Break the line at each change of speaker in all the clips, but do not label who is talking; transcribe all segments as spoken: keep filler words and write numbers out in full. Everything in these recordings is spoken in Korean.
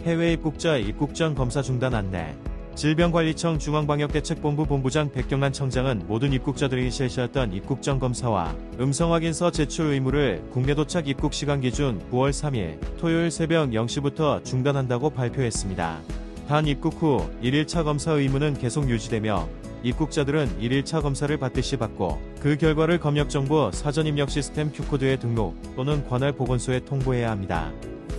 해외 입국자 입국 전 검사 중단 안내. 질병관리청 중앙방역대책본부 본부장 백경란 청장은 모든 입국자들이 실시했던 입국 전 검사와 음성 확인서 제출 의무를 국내 도착 입국 시간 기준 구월 삼일 토요일 새벽 영 시부터 중단한다고 발표했습니다. 단 입국 후 일 일차 검사 의무는 계속 유지되며 입국자들은 일 일차 검사를 받듯이 받고 그 결과를 검역정보 사전 입력 시스템 큐코드에 등록 또는 관할 보건소에 통보해야 합니다.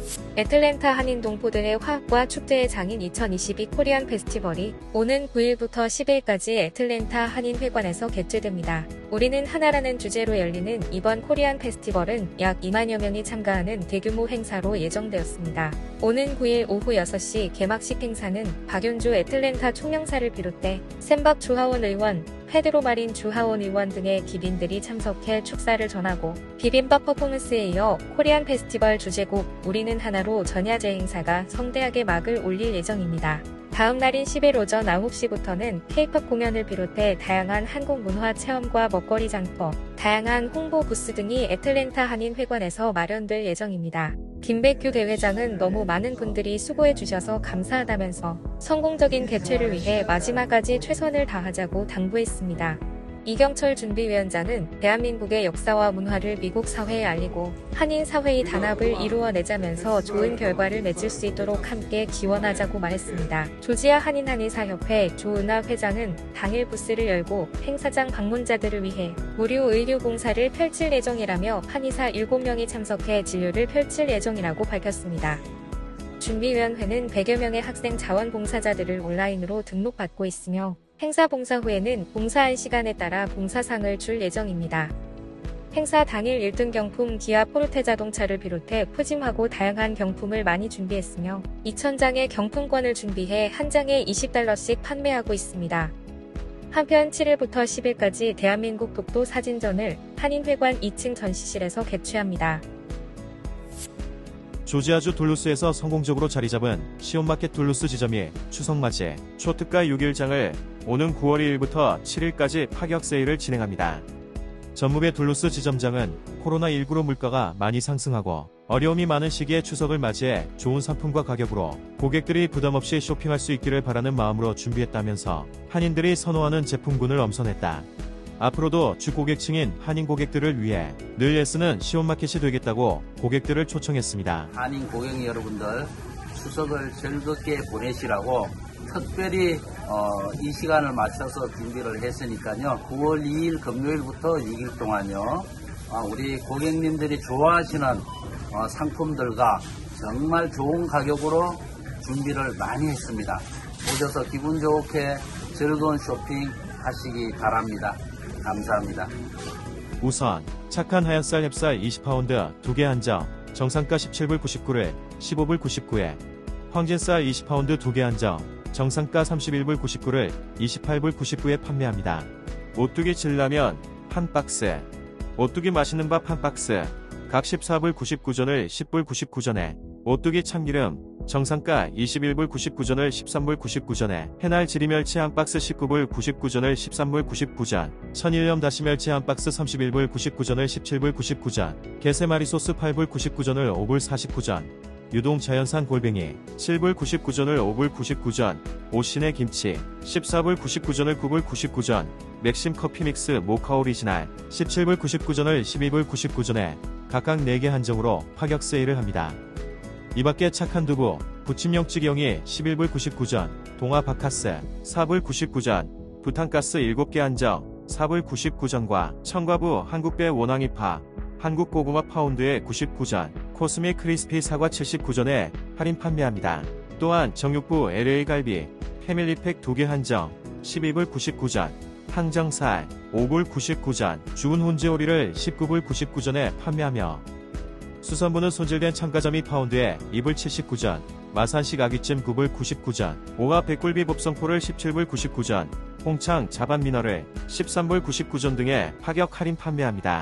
애틀랜타 한인동포들의 화학과 축제의 장인 이천이십이 코리안 페스티벌이 오는 구일부터 십일까지 애틀랜타 한인회관에서 개최됩니다. 우리는 하나라는 주제로 열리는 이번 코리안 페스티벌은 약 이만여 명이 참가하는 대규모 행사로 예정되었습니다. 오는 구일 오후 여섯 시 개막식 행사는 박윤주 애틀랜타 총영사를 비롯해 샘박 주하원 의원, 페드로 마린 주하원 의원 등의 기빈들이 참석해 축사를 전하고 비빔밥 퍼포먼스에 이어 코리안 페스티벌 주제곡 우리는 하나로 전야제 행사가 성대하게 막을 올릴 예정입니다. 다음 날인 십일 오전 아홉 시부터는 케이팝 공연을 비롯해 다양한 한국 문화 체험과 먹거리 장터, 다양한 홍보 부스 등이 애틀랜타 한인회관에서 마련될 예정입니다. 김백규 대회장은 너무 많은 분들이 수고해 주셔서 감사하다면서 성공적인 개최를 위해 마지막까지 최선을 다하자고 당부했습니다. 이경철 준비위원장은 대한민국의 역사와 문화를 미국 사회에 알리고 한인 사회의 단합을 이루어내자면서 좋은 결과를 맺을 수 있도록 함께 기원하자고 말했습니다. 조지아 한인한의사협회 조은하 회장은 당일 부스를 열고 행사장 방문자들을 위해 무료 의료 봉사를 펼칠 예정이라며 한의사 일곱 명이 참석해 진료를 펼칠 예정이라고 밝혔습니다. 준비위원회는 백여 명의 학생 자원봉사자들을 온라인으로 등록받고 있으며 행사 봉사 후에는 봉사한 시간에 따라 봉사상을 줄 예정입니다. 행사 당일 일 등 경품 기아 포르테 자동차를 비롯해 푸짐하고 다양한 경품을 많이 준비했으며 이천 장의 경품권을 준비해 한 장에 이십 달러씩 판매하고 있습니다. 한편 칠일부터 십일까지 대한민국 독도 사진전을 한인회관 이 층 전시실에서 개최합니다.
조지아주 둘루스에서 성공적으로 자리잡은 시온마켓 둘루스 지점이 추석맞이 초특가 육 일장을 오는 구월 이일부터 칠일까지 파격 세일을 진행합니다. 전무배 둘루스 지점장은 코로나 일구로 물가가 많이 상승하고 어려움이 많은 시기에 추석을 맞이해 좋은 상품과 가격으로 고객들이 부담없이 쇼핑할 수 있기를 바라는 마음으로 준비했다면서 한인들이 선호하는 제품군을 엄선했다. 앞으로도 주 고객층인 한인 고객들을 위해 늘 애쓰는 시온마켓이 되겠다고 고객들을 초청했습니다.
한인 고객 여러분들 추석을 즐겁게 보내시라고 특별히 어, 이 시간을 맞춰서 준비를 했으니까요. 구월 이일 금요일부터 육 일 동안요. 어, 우리 고객님들이 좋아하시는 어, 상품들과 정말 좋은 가격으로 준비를 많이 했습니다. 오셔서 기분 좋게 즐거운 쇼핑 하시기 바랍니다. 감사합니다.
우선 착한 하얀쌀 햅쌀 이십 파운드 두 개 한정 정상가 십칠 불 구십구를 십오 불 구십구에 황진쌀 이십 파운드 두 개 한정 정상가 삼십일 불 구십구를 이십팔 불 구십구에 판매합니다. 오뚜기 진라면 한 박스, 오뚜기 맛있는 밥 한 박스 각 십사 불 구십구 전을 십 불 구십구 전에 오뚜기 참기름 정상가 이십일 불 구십구 전을 십삼 불 구십구 전에 해날 지리멸치 한 박스 십구 불 구십구 전을 십삼 불 구십구 전 천일염 다시멸치 한 박스 삼십일 불 구십구 전을 십칠 불 구십구 전 게세마리 소스 팔 불 구십구 전을 오 불 사십구 전 유동 자연산 골뱅이 칠 불 구십구 전을 오 불 구십구 전 오신의 김치 십사 불 구십구 전을 구 불 구십구 전 맥심 커피 믹스 모카 오리지널 십칠 불 구십구 전을 십이 불 구십구 전에 각각 네 개 한정으로 파격 세일을 합니다. 이밖에 착한 두부, 부침용 찌개용이 십일 불 구십구 전, 동아 바카스 사 불 구십구 전, 부탄가스 일곱 개 한정 사 불 구십구 전과 청과부 한국배 원앙이파, 한국고구마 파운드에 구십구 전, 코스미 크리스피 사과 칠십구 전에 할인 판매합니다. 또한 정육부 엘에이 갈비, 패밀리팩 두 개 한정 십이 불 구십구 전, 항정살 오 불 구십구 전, 주운 혼지오리를 십구 불 구십구 전에 판매하며 수산부는 손질된 참가자미 파운드에 이 불 칠십구 전, 마산식 아귀찜 구 불 구십구 전, 오화 백굴비 법성포를 십칠 불 구십구 전, 홍창 자반 미너를 십삼 불 구십구 전 등의 파격 할인 판매합니다.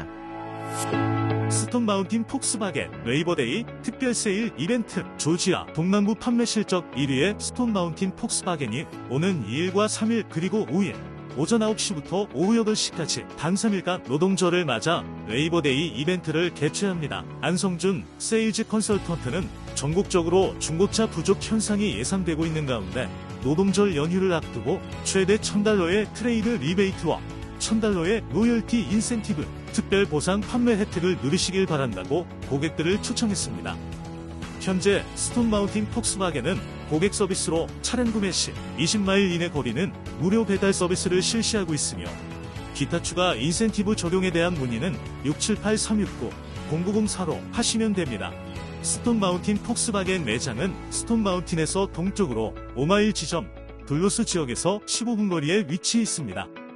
스톤 마운틴 폭스바겐 레이버데이 특별 세일 이벤트 조지아 동남부 판매 실적 일 위의 스톤 마운틴 폭스바겐이 오는 이일과 삼일 그리고 오일 오전 아홉 시부터 오후 여덟 시까지 단 삼 일간 노동절을 맞아 레이버데이 이벤트를 개최합니다. 안성준 세일즈 컨설턴트는 전국적으로 중고차 부족 현상이 예상되고 있는 가운데 노동절 연휴를 앞두고 최대 천 달러의 트레이드 리베이트와 천 달러의 로열티 인센티브, 특별 보상 판매 혜택을 누리시길 바란다고 고객들을 초청했습니다. 현재 스톤 마운틴 폭스바겐은 고객 서비스로 차량 구매 시 이십 마일 이내 거리는 무료 배달 서비스를 실시하고 있으며 기타 추가 인센티브 적용에 대한 문의는 육칠팔 삼육구 공구공사로 하시면 됩니다. 스톤 마운틴 폭스바겐 매장은 스톤 마운틴에서 동쪽으로 오 마일 지점 둘로스 지역에서 십오 분 거리에 위치해 있습니다.